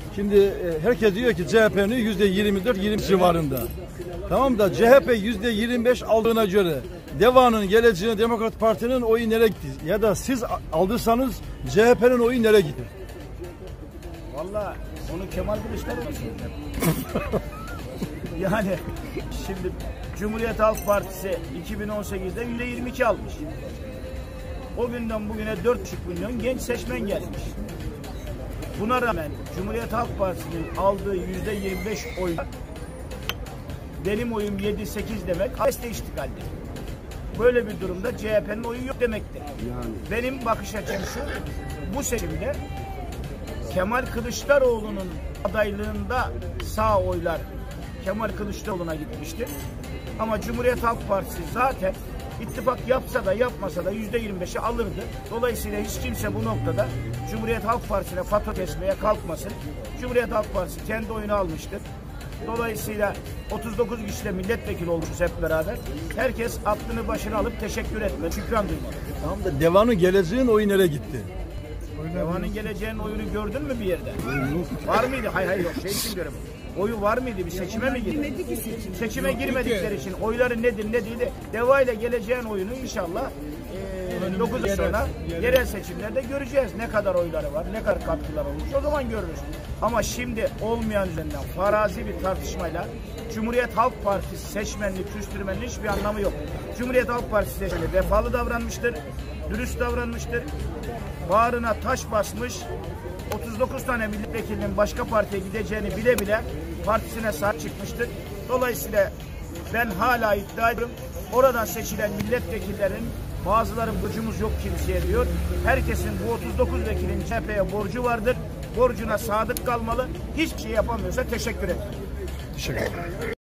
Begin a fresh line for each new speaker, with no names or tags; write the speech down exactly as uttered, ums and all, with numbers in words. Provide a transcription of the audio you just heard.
Şimdi e, herkes diyor ki C H P'nin yüzde yirmi dört yirmi civarında. Tamam da C H P yüzde yirmi beş aldığına göre DEVA'nın geleceğine Demokrat Parti'nin oyu nereye gitti? Ya da siz aldıysanız C H P'nin oyu nereye gitti?
Vallahi onu Kemal Kılıçdaroğlu söyleyecek. Yani şimdi Cumhuriyet Halk Partisi iki bin on sekizde yüzde yirmi iki almış. O günden bugüne dört buçuk milyon genç seçmen gelmiş. Buna rağmen Cumhuriyet Halk Partisi'nin aldığı yüzde yirmi beş oy, benim oyum yedi sekiz demek, Abes'te iştigaldir. Böyle bir durumda C H P'nin oyu yok demektir. Yani. Benim bakış açım şu, bu seçimde Kemal Kılıçdaroğlu'nun adaylığında sağ oylar Kemal Kılıçdaroğlu'na gitmiştir. Ama Cumhuriyet Halk Partisi zaten ittifak yapsa da yapmasa da yüzde yirmi beşi alırdı. Dolayısıyla hiç kimse bu noktada Cumhuriyet Halk Partisi'ne fatura kesmeye kalkmasın. Cumhuriyet Halk Partisi kendi oyunu almıştır. Dolayısıyla otuz dokuz kişiyle milletvekili olmuşuz hep beraber. Herkes aklını başına alıp teşekkür etme, şükran duymalı.
Tamam da DEVA'nın geleceğin oyu nereye gitti?
DEVA'nın geleceğinin oyunu gördün mü bir yerde? Var mıydı? Hayır hayır yok. Şey için diyorum. Oyu var mıydı? Bir seçime mi girdi? Seçim. Seçime girmedikleri için oyları nedir ne değil de DEVA ile geleceğin oyunu inşallah e, dokuz ay sonra yerel seçimlerde göreceğiz. Ne kadar oyları var, ne kadar katkılar olmuş. O zaman görürüz. Ama şimdi olmayan üzerinden farazi bir tartışmayla Cumhuriyet Halk Partisi seçmenini küstürmenin hiçbir anlamı yok. Cumhuriyet Halk Partisi seçmeni vefalı davranmıştır, dürüst davranmıştır. Bağrına taş basmış, otuz dokuz tane milletvekilinin başka partiye gideceğini bile bile partisine sahip çıkmıştır. Dolayısıyla ben hala iddia ediyorum, oradan seçilen milletvekillerin bazıları borcumuz yok kimseye diyor. Herkesin bu otuz dokuz vekilin C H P'ye borcu vardır. Borcuna sadık kalmalı. Hiçbir şey yapamıyorsa teşekkür ederim.
Teşekkür ederim.